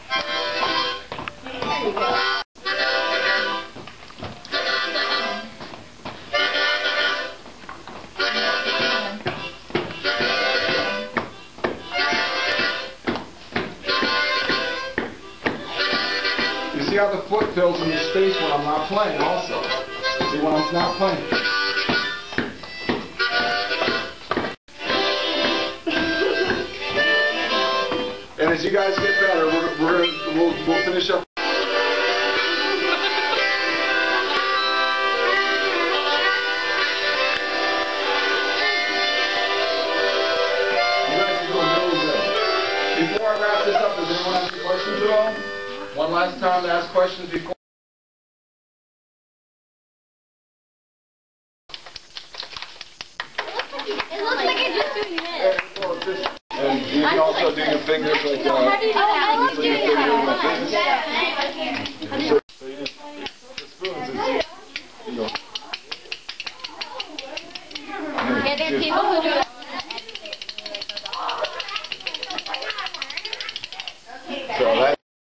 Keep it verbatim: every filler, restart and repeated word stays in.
There you go. You see how the foot fills in the space when I'm not playing also. See when I'm not playing. And as you guys get better, we're, we're gonna, we'll, we'll finish up. You guys are doing really good. Before I wrap this up, does anyone have any questions at all? One last time to ask questions before. It looks like it's just doing this. And you can also do your fingers like that. How do you do that? I love doing that. So you just, the spoons is, you know. Yeah, there's people who do that.